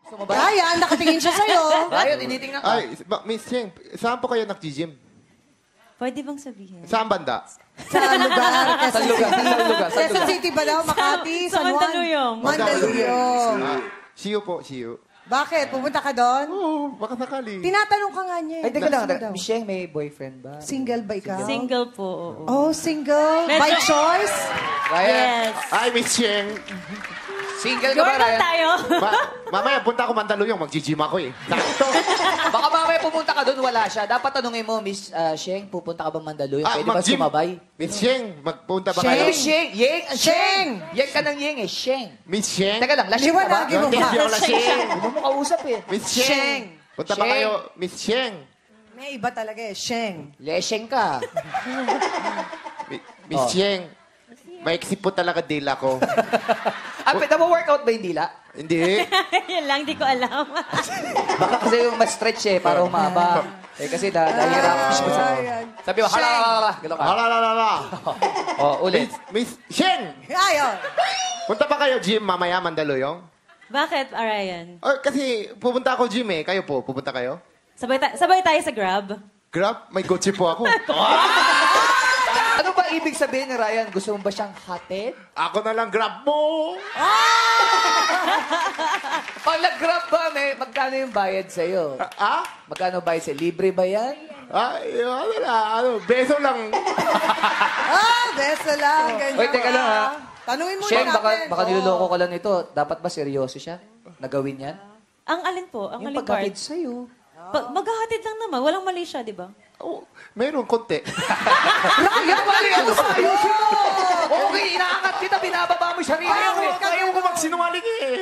Gusto mo ba? Ryan, nakatingin siya sa'yo. Ryan, tinitingnan ka. Ay, Miss Cheng, saan po kayo nag-gym? Pwede bang sabihin? Saan banda? Sa lugar. Sa lugar. Quezon City ba daw? Makati, Sa San Juan? Mandaluyong. Mandaluyong. Siyo po, siyo. Bakit? Pupunta ka doon? Oo, baka sakali. Tinatanong ka nga niya. Ay, teka lang. Gusto mo daw? Michelle, may boyfriend ba? Single ba ikaw? Single po, oo. Oh, single? By choice? Ryan, Yes. Ay, Miss Cheng. single ka ba, Girl Ryan? tayo. Mamaya, punta ako Mandaluyong. Mag-gym ako eh. Sakto. Baka mamaya pumunta ka doon, wala siya. Dapat tanungin mo, Miss Sheng, pupunta ka ba Mandaluyong? Pwede ba mag-gym. sumabay? Miss Cheng, magpunta ba Ano kayo? ba Sheng? Yeng? Sheng! Yang ka ng Yeng eh, Sheng. Miss Cheng? Teka lang, lasing ka ba? Liwanagin mo Hindi ba? ako lasing. Hindi mo kausap eh. Miss Cheng. Punta ba Sheng. kayo? Miss Cheng. May iba talaga eh. Sheng. Lesheng ka. Miss Cheng. Maiksi po talaga dila ko. Workout ba yung dila? Hindi. Yan lang, di ko alam. Baka kasi yung ma-stretch eh, para humaba. Eh kasi nahihirapan siya sa... Sabi mo, hala. Gano'n ka. Hala. Oh, ulit. Miss Cheng. Ayon. Punta ba kayo gym mamaya, Mandaluyong? Bakit, Ryan? Kasi pupunta ako gym eh. Kayo po, pupunta kayo? Sabay tayo sa Grab. Grab, may kotse po ako. Ano ba ibig sabihin ni Ryan? Gusto mo ba siyang hatid? Ako na lang grab mo. Pag nag-grab ba, magkano yung bayad sa'yo? Magkano bayad sa'yo? Libre ba yan? Beso lang. Beso lang. Ganyan. Oy, teka lang ha. Tanungin mo Sheng, natin. baka niloloko ka lang nito. Dapat ba seryoso siya? Nagawin yan? Ang alin po? Ang Yung alin part? pagkatid sa'yo. Maghahatid lang naman. Walang mali siya, di ba? Oh, meron konti. Ryan, mali ano sa ayusin mo! Okay, inaangat kita, binababa mo siya rin. Ayaw ko magsinungaling eh.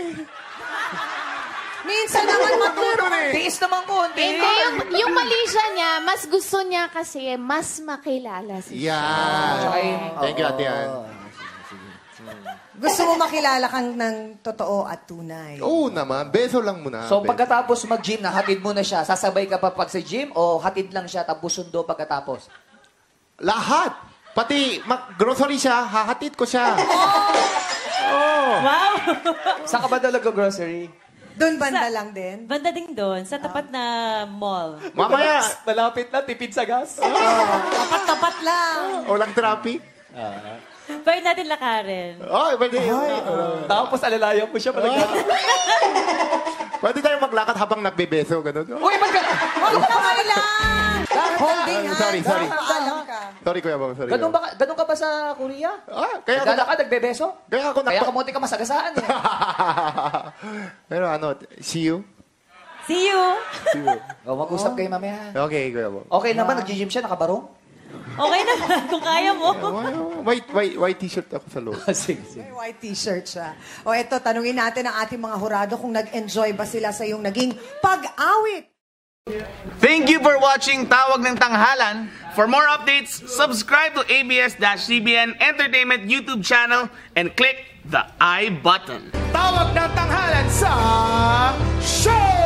Minsan naman matulog. Tiis naman konti. Hindi, yung malisya niya, mas gusto niya kasi mas makilala siya. Yan. Thank you, Ate Ann. Gusto mo makilala kang ng totoo at tunay. Oo naman, beso lang muna. So pagkatapos mag-gym, nahatid mo na siya, sasabay ka pa pag sa gym o hatid lang siya tapos sundo pagkatapos? Lahat. Pati grocery siya, hahatid ko siya. Wow! Saan ka ba talaga grocery? Doon banda lang din. Banda din doon, sa tapat na mall. Mamaya, Malapit na, tipid sa gas. Tapat-tapat lang. walang traffic. Pwede natin lakarin. Pwede. Tapos alalayan mo siya pala. Pwede tayo maglakad habang nagbebeso, ganun. Uy, ba't ka? Huwag kamay lang. Holding hands. Sorry. Alam ka. Sorry, Kuya Bang. Sorry. Ganun ka ba sa Korea? Kaya ako, Naglalakad, nagbebeso? kaya ako Kaya kamunti ka masagasaan eh. Pero see you? See you! Mag-usap kayo mamaya. Okay, Kuya Bang. Okay naman, nag-gym siya, nakabarong? Okay na, kung kaya mo. White t-shirt ako sa loob. Sige. May white t-shirt siya. O eto, tanungin natin ang ating mga hurado kung nag-enjoy ba sila sa iyong naging pag-awit. Thank you for watching Tawag ng Tanghalan. For more updates, subscribe to ABS-CBN Entertainment YouTube channel and click the I button. Tawag ng Tanghalan sa show!